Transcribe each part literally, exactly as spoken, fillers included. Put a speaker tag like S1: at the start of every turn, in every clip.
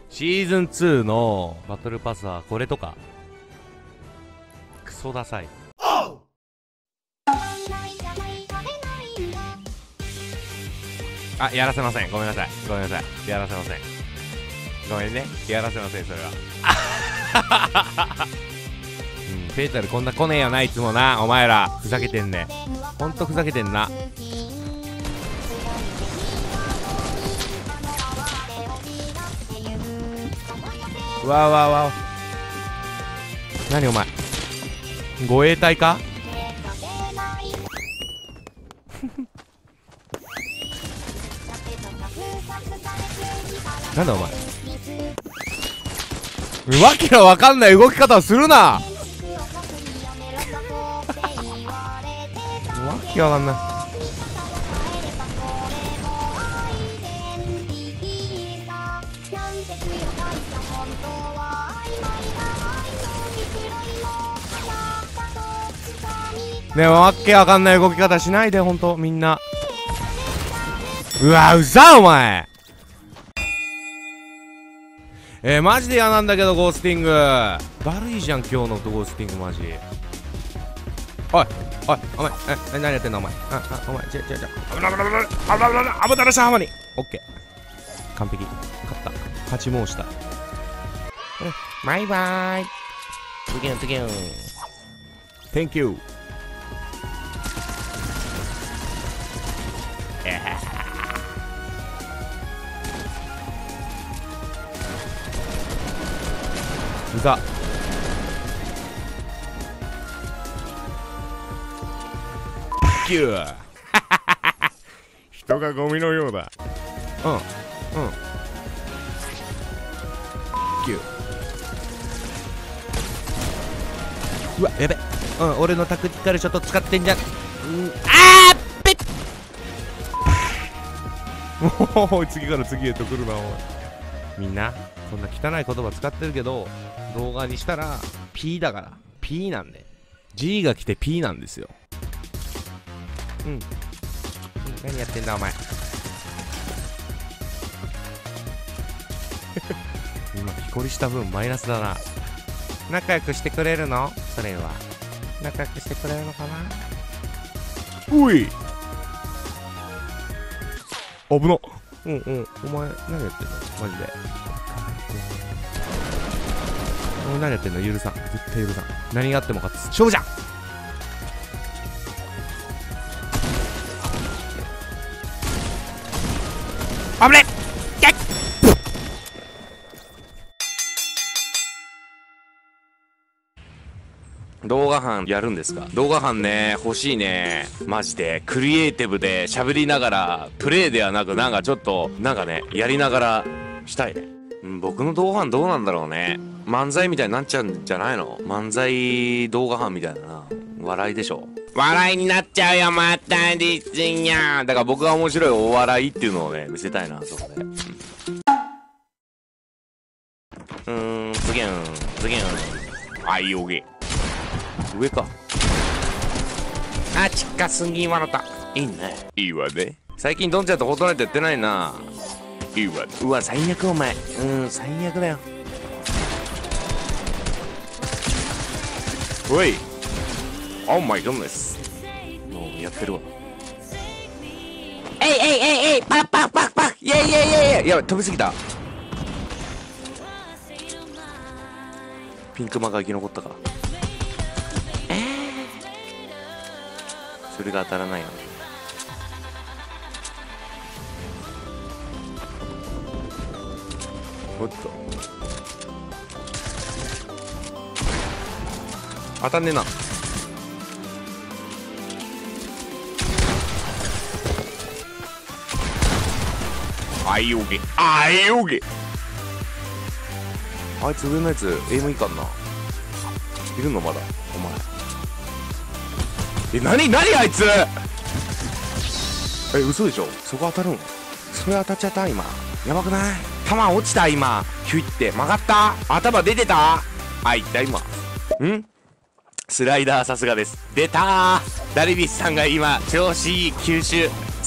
S1: シーズンツーのバトルパスはこれとかクソダサい。あ、やらせません。ごめんなさい。ごめんなさい。やらせません。ごめんね。やらせません、それは。うん、ペータルこんな来ねえよな、いつもな。お前ら、ふざけてんね。ほんとふざけてんな。うわうわうわ。何お前。護衛隊かなんだお前。わけのわかんない動き方をするな。わけわかんない。ねえ、わけわかんない動き方しないで、ほんとみんな。うわうざお前。えー、マジで嫌なんだけど、ゴースティングだるいじゃん、今日のゴースティングマジ。おいおいお前、え、何やってんのお前。ああお前、ちょちょちょ危ない危ない危ない危ない危ない危ないしゃはまに。オッケー完璧。勝った。勝ち申した。バイバーイ。つぎゅんつぎゅん Thank you。 えーうざ。キュー人がゴミのようだ。うんうんキュー。うわやべ。うん俺のタクティカルショット使ってんじゃん。うんあーっぺっもう次から次へと来るなお前。みんなそんな汚い言葉使ってるけど動画にしたら P だから P なんで G が来て P なんですよ。うん、うん、何やってんだお前今木こりした分マイナスだな。仲良くしてくれるのそれは仲良くしてくれるのかな。おい危な。うんうんお前何やってんのマジで。お前何やってんの。許さん絶対許さん。何があっても勝つ勝負じゃん。危ねっ動画班やるんですか。動画班ね欲しいねマジで。クリエイティブで喋りながらプレイではなくなんかちょっとなんかねやりながらしたいね。うん、僕の動画班どうなんだろうね。漫才みたいになっちゃうんじゃないの。漫才動画班みたいなな。笑いでしょ。笑いになっちゃうよまたですにゃ。だから僕が面白いお笑いっていうのをね見せたいなそこで。うーん次ん次んあいおげ上か。あ近すぎ笑った。いいねいいわね。最近ドンちゃんとフォートナイトやってないな。いいわ。うわ最悪お前。うん最悪だよ。おい Oh my goodness もうやってるわ。えいえいえいえいパッパッパッパッイェイイェイイェイイェイ。やばい飛びすぎた。ピンクマが生き残ったか。えー、それが当たらないよね。おっと当たんねえな。あいおげあいおげ。あいつ上のやつエイムいいかんな。いるのまだお前。え何何あいつ。え嘘でしょ。そこ当たるん。それ当たっちゃった今。やばくない。球落ちた今。ヒュイって曲がった。頭出てた。あいった今。んスライダーさすがです。出たー。ダルビッシュさんが今調子いい球種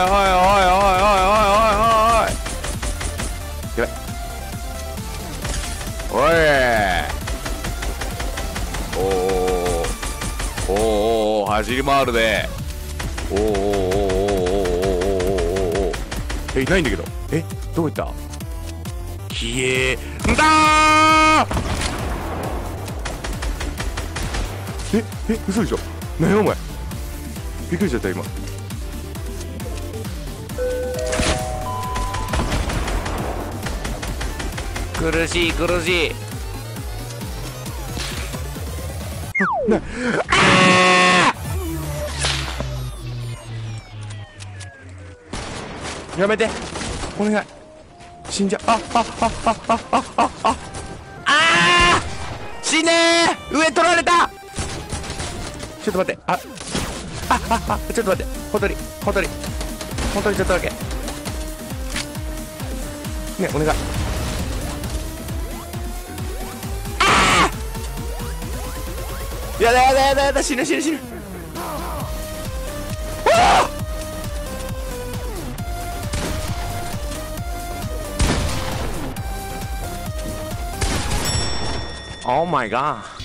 S1: やばい。おいおーおーおー走り回るで。おーおーおーおーおーおーおーえいないんだけど。えどこ行った。消えんだー。ええ嘘でしょ。何やお前、びっくりしちゃった今。苦しい苦しい。なあやめてお願い、死んじゃう。あああああああああ死ねー。上取られた。ちょっと待って、ああああちょっと待って、ほとりほとりほとりちょっとだけねえお願い。やだやだやだやだ、死ぬ死ぬ死ぬ。Oh my god.